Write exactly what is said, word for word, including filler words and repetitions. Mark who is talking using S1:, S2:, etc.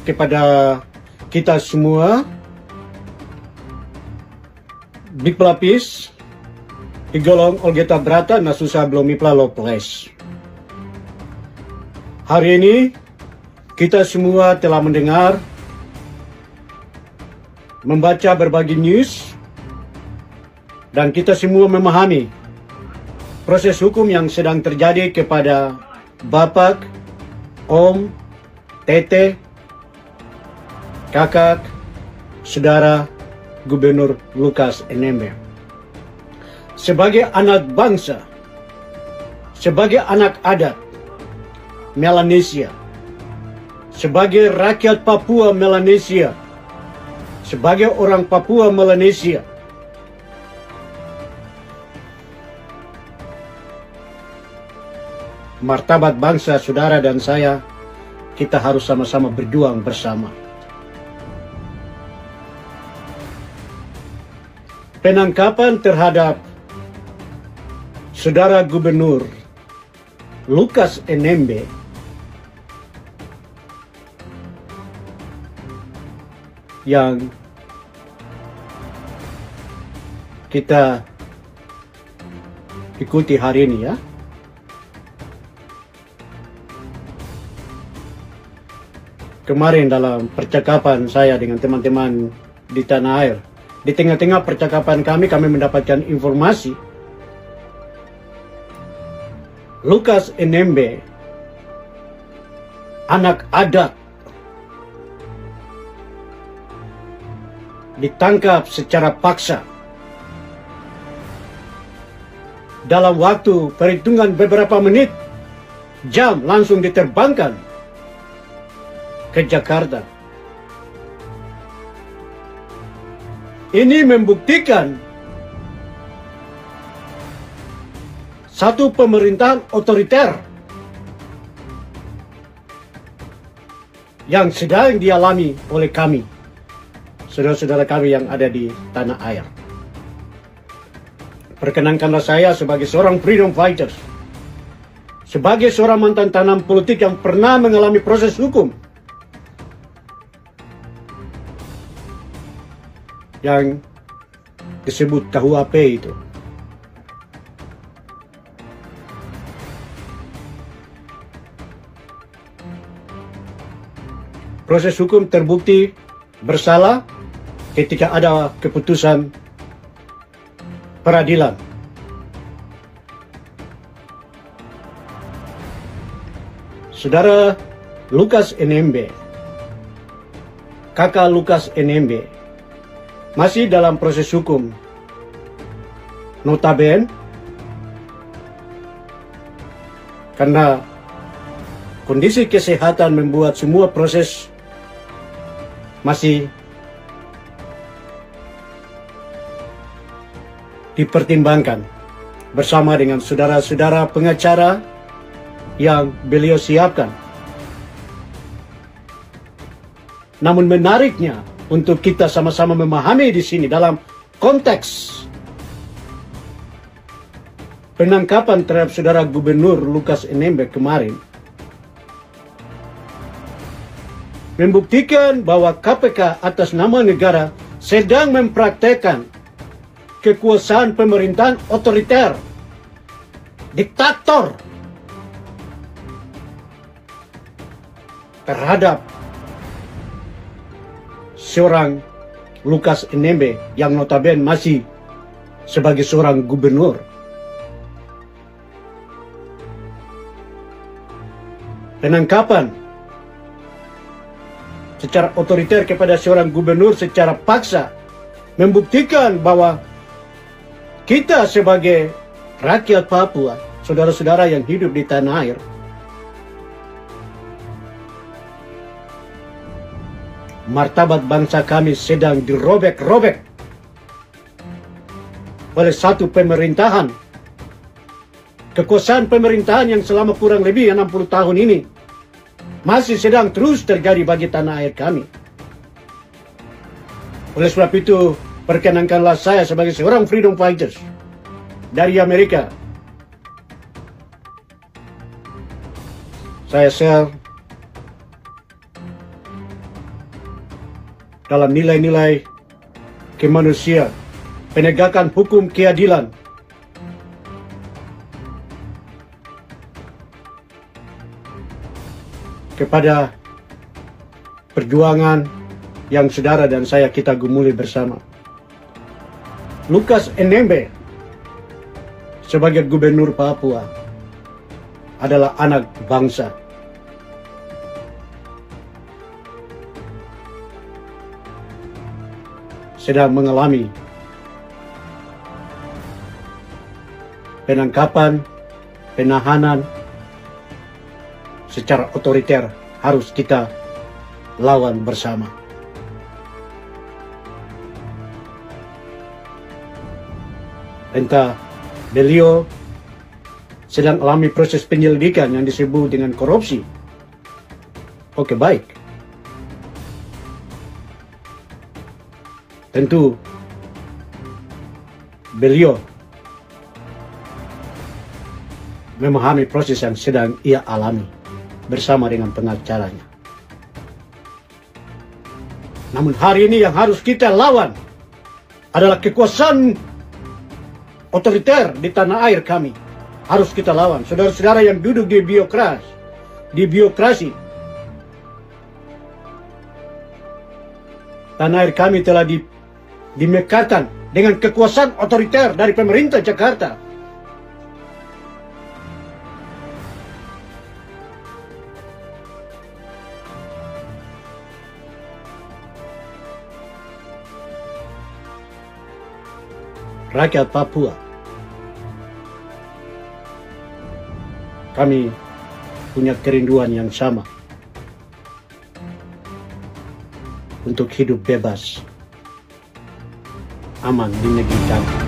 S1: kepada kita semua, big pelapis, digolong Olgeta Brata Nasusa Blomipla Loples. Hari ini kita semua telah mendengar, membaca berbagai news, dan kita semua memahami proses hukum yang sedang terjadi kepada Bapak, Om, Tete, Kakak, Saudara Gubernur Lukas N M B. Sebagai anak bangsa, sebagai anak adat Melanesia, sebagai rakyat Papua Melanesia, sebagai orang Papua Melanesia, martabat bangsa saudara dan saya, kita harus sama-sama berjuang bersama. Penangkapan terhadap Saudara Gubernur Lukas N M B yang kita ikuti hari ini, ya. Kemarin dalam percakapan saya dengan teman-teman di tanah air, di tengah-tengah percakapan kami, kami mendapatkan informasi Lukas N M B, anak adat, ditangkap secara paksa. Dalam waktu perhitungan beberapa menit, jam langsung diterbangkan ke Jakarta. Ini membuktikan satu pemerintahan otoriter yang sedang dialami oleh kami, saudara-saudara kami yang ada di tanah air. Perkenankanlah saya sebagai seorang freedom fighters, sebagai seorang mantan tanam politik yang pernah mengalami proses hukum yang disebut K U H P itu. Proses hukum terbukti bersalah ketika ada keputusan peradilan. Saudara Lukas N M B, kakak Lukas N M B, masih dalam proses hukum. Notabene, karena kondisi kesehatan membuat semua proses masih dipertimbangkan bersama dengan saudara-saudara pengacara yang beliau siapkan. Namun menariknya untuk kita sama-sama memahami di sini dalam konteks penangkapan terhadap Saudara Gubernur Lukas N M B kemarin, membuktikan bahwa K P K atas nama negara sedang mempraktekkan kekuasaan pemerintahan otoriter, diktator terhadap seorang Lukas N M B yang notabene masih sebagai seorang gubernur. Penangkapan secara otoriter kepada seorang gubernur secara paksa membuktikan bahwa kita sebagai rakyat Papua, saudara-saudara yang hidup di tanah air, martabat bangsa kami sedang dirobek-robek oleh satu pemerintahan, kekuasaan pemerintahan yang selama kurang lebih enam puluh tahun ini masih sedang terus terjadi bagi tanah air kami. Oleh sebab itu, perkenankanlah saya sebagai seorang freedom fighters dari Amerika, saya share dalam nilai-nilai kemanusiaan, penegakan hukum keadilan, kepada perjuangan yang saudara dan saya kita gumuli bersama. Lukas N M B sebagai gubernur Papua adalah anak bangsa. Sedang mengalami penangkapan, penahanan secara otoriter, harus kita lawan bersama. Entah beliau sedang alami proses penyelidikan yang disebut dengan korupsi. Oke, baik. Tentu beliau memahami proses yang sedang ia alami bersama dengan pengacaranya. Namun hari ini yang harus kita lawan adalah kekuasaan otoriter di tanah air kami. Harus kita lawan. Saudara-saudara yang duduk di biokras, di biokrasi. Tanah air kami telah di, dimekarkan dengan kekuasaan otoriter dari pemerintah Jakarta. Rakyat Papua, kami punya kerinduan yang sama untuk hidup bebas, aman di negeri kami.